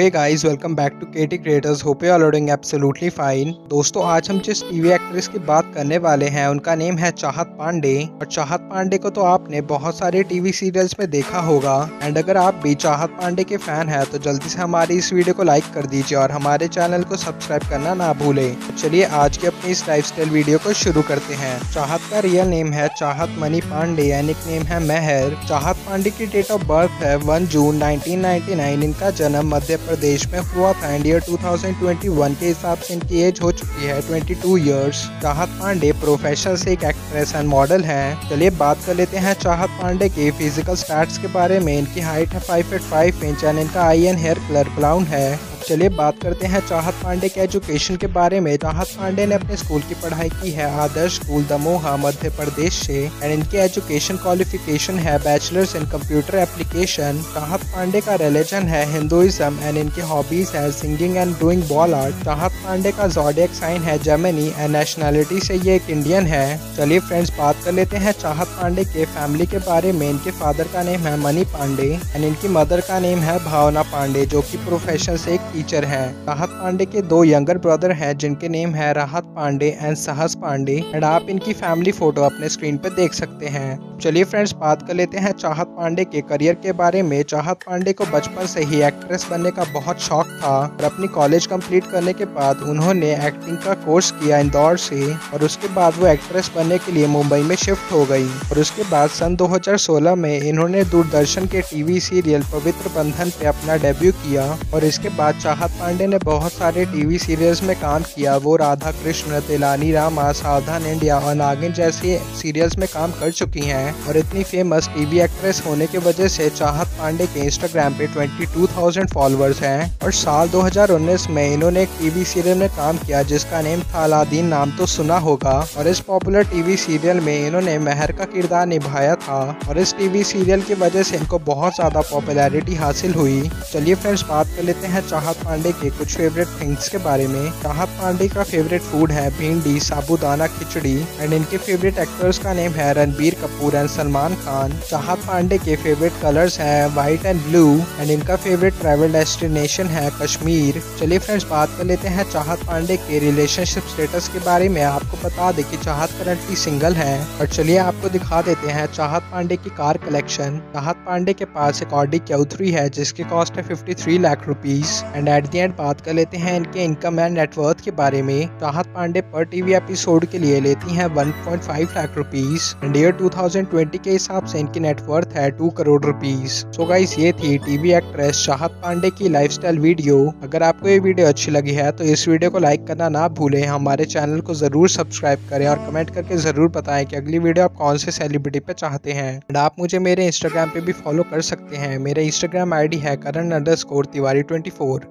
Hey guys, welcome back to KT creators. Hope you are doing absolutely fine. दोस्तों, आज हम जिस TV actress की बात करने वाले हैं उनका नेम है चाहत पांडे। और चाहत पांडे को तो आपने बहुत सारे टीवी सीरियल्स में देखा होगा। एंड अगर आप भी चाहत पांडे के फैन हैं तो जल्दी से हमारी इस वीडियो को लाइक कर दीजिए और हमारे चैनल को सब्सक्राइब करना ना भूलें। तो चलिए आज की अपनी इस लाइफस्टाइल वीडियो को शुरू करते हैं। चाहत का रियल नेम है चाहत मनी पांडे एंड निकनेम है मेहर। चाहत पांडे की डेट ऑफ बर्थ है 1 जून 1999। इनका जन्म मध्य प्रदेश में हुआ था एंड ईयर 2021 के हिसाब से इनकी एज हो चुकी है 22 इयर्स। चाहत पांडे प्रोफेशनल से एक एक्ट्रेस एंड मॉडल हैं। चलिए बात कर लेते हैं चाहत पांडे के फिजिकल स्टैट्स के बारे में। इनकी हाइट है 5 फीट 5 इंच एंड इनका eye and hair colour brown है। चलिए बात करते हैं चाहत पांडे के एजुकेशन के बारे में। चाहत पांडे ने अपने स्कूल की पढ़ाई की है आदर्श स्कूल दमोहा मध्य प्रदेश से एंड इनकी एजुकेशन क्वालिफिकेशन है bachelors in computer application. Chahat Pandey का रिलीजन है हिंदुइज्म एंड इनकी हॉबीज है singing and doing ball art. Chahat Pandey का ज़ोडिएक साइन है जेमिनी एंड नेशनैलिटी से ये एक इंडियन है। चलिए फ्रेंड्स, बात कर लेते हैं चाहत पांडे के फैमिली के बारे में। इनके फादर का नेम है मनी पांडे एंड इनकी मदर का नेम है भावना पांडे जो कि प्रोफेशन से एक टीचर है। चाहत पांडे के दो यंगर ब्रदर हैं जिनके नेम है राहत पांडे एंड सहस पांडे एंड आप इनकी फैमिली फोटो अपने स्क्रीन पे देख सकते हैं। चलिए फ्रेंड्स, बात कर लेते हैं चाहत पांडे के करियर के बारे में। चाहत पांडे को बचपन से ही एक्ट्रेस बनने का बहुत शौक था और अपनी कॉलेज कंप्लीट करने के बाद उन्होंने एक्टिंग का कोर्स किया इंदौर से और उसके बाद वो एक्ट्रेस बनने के लिए मुंबई में शिफ्ट हो गई। और उसके बाद सन 2016 में इन्होंने दूरदर्शन के टीवी सीरियल पवित्र बंधन पे अपना डेब्यू किया। और इसके बाद चाहत पांडे ने बहुत सारे टीवी सीरियल्स में काम किया। वो राधा कृष्ण, तिलानी रामा, सावधान इंडिया और नागिन जैसे सीरियल्स में काम कर चुकी हैं। और इतनी फेमस टीवी एक्ट्रेस होने की वजह से चाहत पांडे के इंस्टाग्राम पे 22,000 फॉलोअर्स हैं। और साल 2019 में इन्होंने एक टीवी सीरियल में काम किया जिसका नेम था अलादीन, नाम तो सुना होगा। और इस पॉपुलर टीवी सीरियल में इन्होंने मेहर का किरदार निभाया था और इस टीवी सीरियल की वजह से इनको बहुत ज्यादा पॉपुलैरिटी हासिल हुई। चलिए फ्रेंड्स, बात कर लेते हैं चाहत पांडे के कुछ फेवरेट थिंग्स के बारे में। चाहत पांडे का फेवरेट फूड है भिंडी, साबूदाना खिचड़ी एंड इनके फेवरेट एक्टर्स का नेम है रणबीर कपूर एंड सलमान खान। चाहत पांडे के फेवरेट कलर्स हैं व्हाइट एंड ब्लू एंड इनका फेवरेट ट्रैवल डेस्टिनेशन है कश्मीर। चलिए फ्रेंड्स, बात कर लेते हैं चाहत पांडे के रिलेशनशिप स्टेटस के बारे में। आपको बता दें कि चाहत करंटली सिंगल है। और चलिए आपको दिखा देते हैं चाहत पांडे की कार कलेक्शन। चाहत पांडे के पास एक ऑडी Q3 है जिसकी कॉस्ट है 53 lakh rupees. And at the end बात कर लेते हैं इनके इनकम एंड नेटवर्थ के बारे में। चाहत पांडे पर टीवी एपिसोड के लिए लेती हैं 1.5 लाख रुपीस एंड ईयर 2020 के हिसाब से इनकी नेटवर्थ है 2 करोड़ रुपीस। सो गाइस, ये थी टीवी एक्ट्रेस चाहत पांडे की लाइफस्टाइल वीडियो। अगर आपको ये वीडियो अच्छी लगी है तो इस वीडियो को लाइक करना ना भूलें। हमारे चैनल को जरूर सब्सक्राइब करें और कमेंट करके जरूर बताएं कि अगली वीडियो आप कौन से सेलिब्रिटी पे चाहते हैं। एंड आप मुझे मेरे इंस्टाग्राम पे भी फॉलो कर सकते हैं। मेरे इंस्टाग्राम ID है Karan_Tiwari 24।